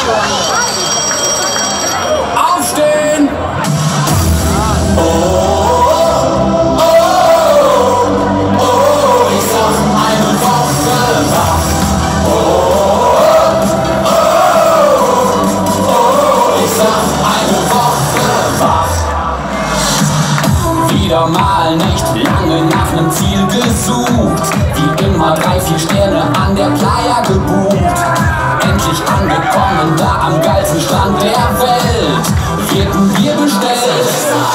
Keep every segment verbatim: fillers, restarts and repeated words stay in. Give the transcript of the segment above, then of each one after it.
Aufstehen! Wieder mal nicht lange nach nem Ziel gesucht, wie immer drei, vier Sterne an der Playa gebucht. Endlich angekommen da am geilsten Strand der Welt, vierten Bier bestellt.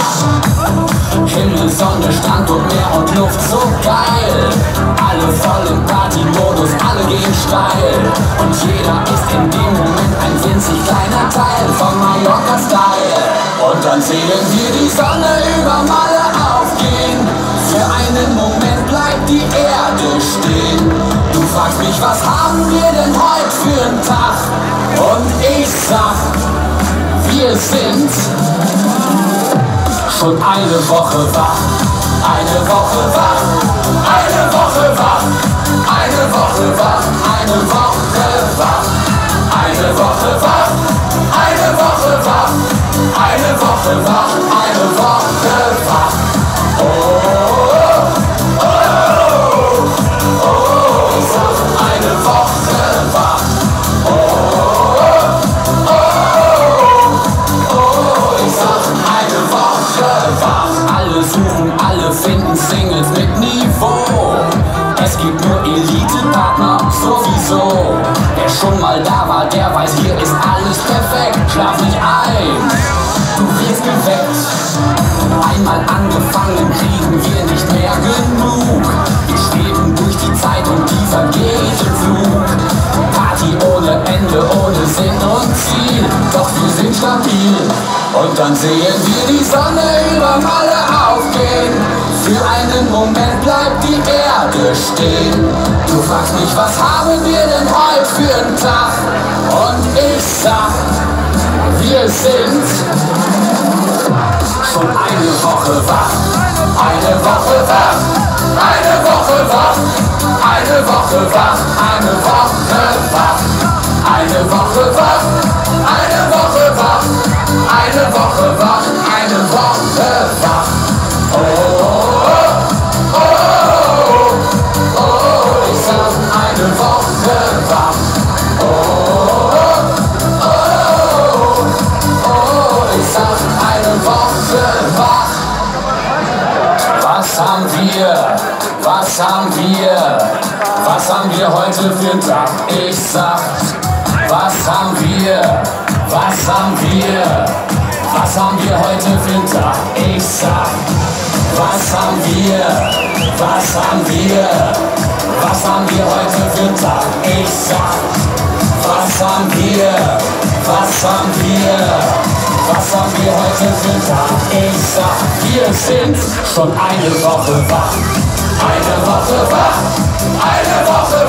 Himmel, Sonne, Strand und Meer und Luft so geil. Alle voll im Partymodus, alle gehen steil. Und jeder ist in dem Moment ein winzig kleiner Teil von Mallorca-Style. Und dann sehen wir die Sonne über Malle aufgehen. Für einen Moment bleibt die Erde stehen. Du fragst mich, was haben wir denn heute für einen Tag? Und ich sag, wir sind schon eine Woche wach. Eine Woche wach, eine Woche wach, eine Woche wach, eine Woche wach, eine Woche wach, eine Woche wach, eine Woche wach, eine Woche wach. Oh, oh, oh, oh, ich sag eine Woche wach. Oh, oh, oh, oh, ich sag eine Woche wach. Alle suchen, alle finden Singles mit Niveau. Es gibt nur Elite-Partner sowieso. Wer schon mal da war, der weiß, hier ist alles perfekt. Schlaf nicht ein, du wirst geweckt. Einmal angefangen, kriegen wir nicht mehr genug. Wir schweben durch die Zeit und die vergeht im Flug. Party ohne Ende, ohne Sinn und Ziel. Doch wir sind stabil. Und dann sehen wir die Sonne über Malle aufgehen. Für einen Moment bleibt die Erde stehen. Du fragst mich, was haben wir denn heute für einen Tag? Und ich sag, wir sind schon eine Woche wach. Eine Woche wach, eine Woche wach, eine Woche wach, eine Woche wach, eine Woche wach, eine Woche wach, eine Woche wach, eine Woche wach. Oh, oh, oh, oh, oh, ich sag eine Woche wach. Oh, oh, oh, oh, ich sag eine Woche wach. Was haben wir? Was haben wir? Was haben wir heute für einen Tag? Ich sag, was haben wir? Was haben wir? Was haben wir heute für einen Tag? Ich sag, was haben wir? Was haben wir? Was haben wir heute für einen Tag? Ich sag, was haben wir? Was haben wir? Was haben wir heute für einen Tag? Ich sag, wir sind schon eine Woche wach. Eine Woche wach. Eine Woche